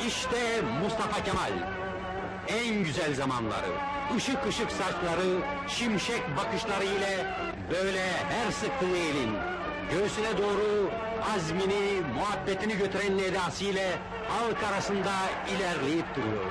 İşte Mustafa Kemal. En güzel zamanları, ışık ışık saçları, şimşek bakışları ile böyle her sıktığı elin göğsüne doğru azmini, muhabbetini götüren edasıyla halk arasında ilerleyip duruyor.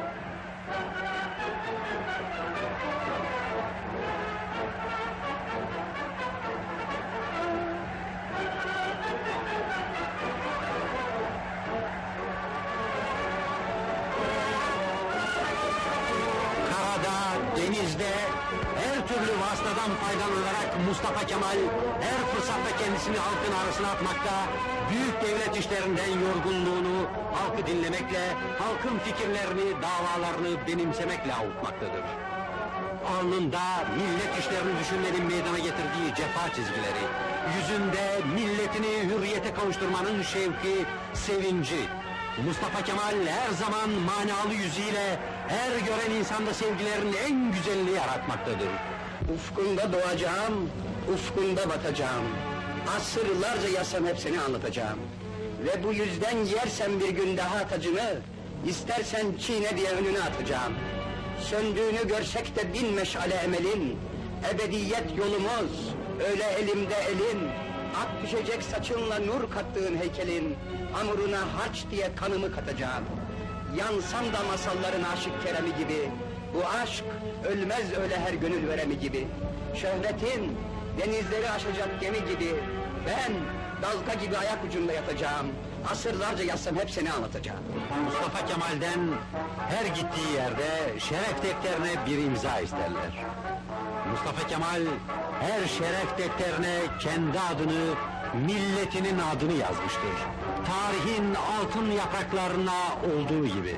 Denizde her türlü vasıtadan faydalanarak Mustafa Kemal her fırsatta kendisini halkın arasına atmakta, büyük devlet işlerinden yorgunluğunu halkı dinlemekle, halkın fikirlerini, davalarını benimsemekle avutmaktadır. Alnında millet işlerini düşünmenin meydana getirdiği cefa çizgileri, yüzünde milletini hürriyete kavuşturmanın şevki, sevinci, Mustafa Kemal her zaman manalı yüzüyle her gören insanda sevgilerin en güzelini yaratmaktadır. Ufkunda doğacağım, ufkunda batacağım. Asırlarca yasam hepsini anlatacağım. Ve bu yüzden yersen bir gün daha tacını, istersen çiğne diye önüne atacağım. Söndüğünü görsek de bin meşale emelin, ebediyet yolumuz, öyle elimde elin, ak düşecek saçınla nur kattığın heykelin, hamuruna harç diye kanımı katacağım. Yansam da masalların aşık Kerem'i gibi, bu aşk ölmez öyle her gönül veremi gibi. Şöhretin denizleri aşacak gemi gibi, ben dalga gibi ayak ucunda yatacağım. Asırlarca yazsam hepsini anlatacağım. Mustafa Kemal'den her gittiği yerde şeref defterine bir imza isterler. Mustafa Kemal her şeref defterine kendi adını, milletinin adını yazmıştır. Tarihin altın yapraklarına olduğu gibi.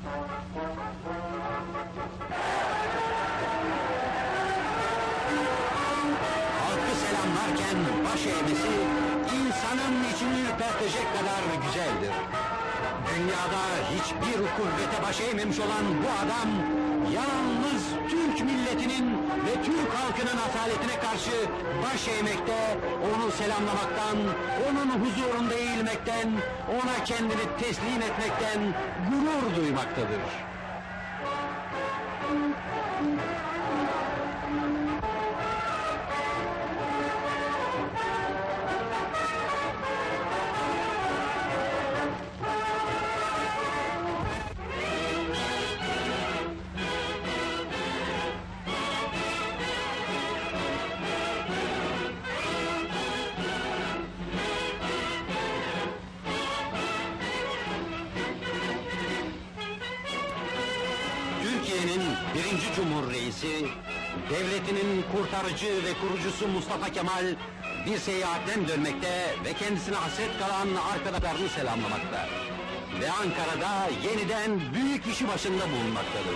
Halkı selamlarken baş eğmesi, insanın içini ürpertecek kadar güzeldir. Dünyada hiçbir kuvvete baş eğmemiş olan bu adam, yalnız Türk milletinin ve Türk halkının asaletine karşı baş eğmekte, onu selamlamaktan, onun huzurunda eğilmekten, ona kendini teslim etmekten gurur duymaktadır. Türkiye'nin birinci Cumhur Reisi, devletinin kurtarıcı ve kurucusu Mustafa Kemal, bir seyahatten dönmekte ve kendisine hasret kalan arkadaşlarını selamlamakta. Ve Ankara'da yeniden büyük işi başında bulunmaktadır.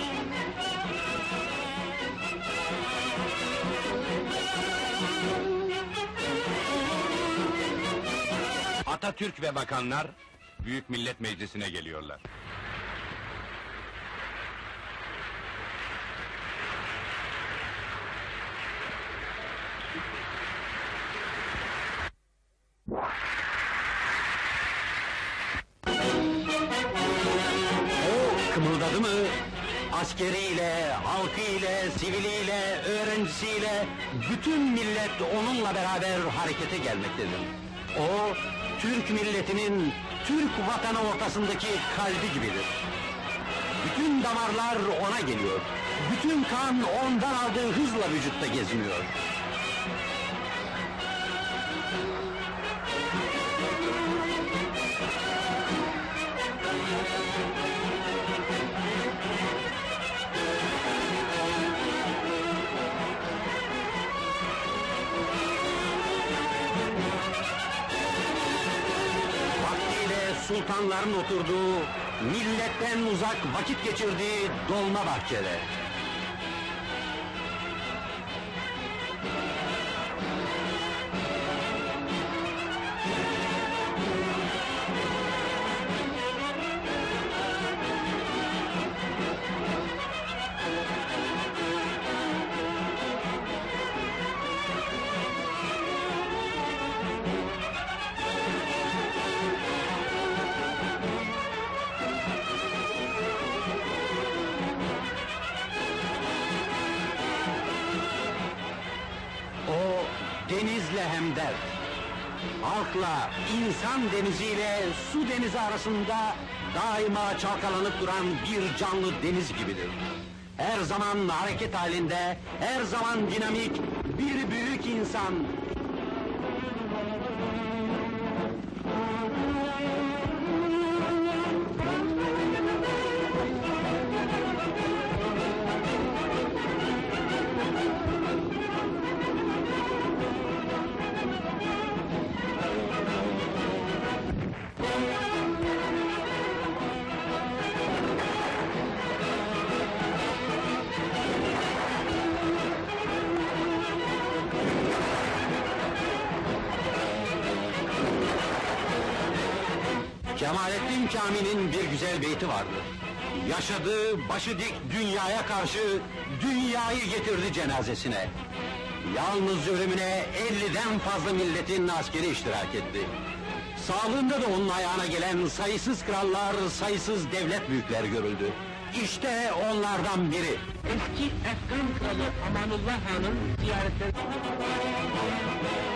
Atatürk ve bakanlar, Büyük Millet Meclisi'ne geliyorlar. Kımıldadı mı? Askeriyle, halkıyla, siviliyle, öğrencisiyle bütün millet onunla beraber harekete gelmektedir. O, Türk milletinin, Türk vatanı ortasındaki kalbi gibidir. Bütün damarlar ona geliyor. Bütün kan ondan aldığı hızla vücutta geziniyor. Sultanların oturduğu, milletten uzak vakit geçirdiği Dolmabahçe'de. hem dert. Halkla, insan deniziyle su denizi arasında daima çalkalanıp duran bir canlı deniz gibidir. Her zaman hareket halinde, her zaman dinamik, bir büyük insan. Kemalettin Kami'nin bir güzel beyti vardı. Yaşadığı başı dik dünyaya karşı dünyayı getirdi cenazesine. Yalnız ölümüne 50'den fazla milletin askeri iştirak etti. Sağlığında da onun ayağına gelen sayısız krallar, sayısız devlet büyükleri görüldü. İşte onlardan biri. Eski Efgan kralı Amanullah Han'ın ziyaretleri...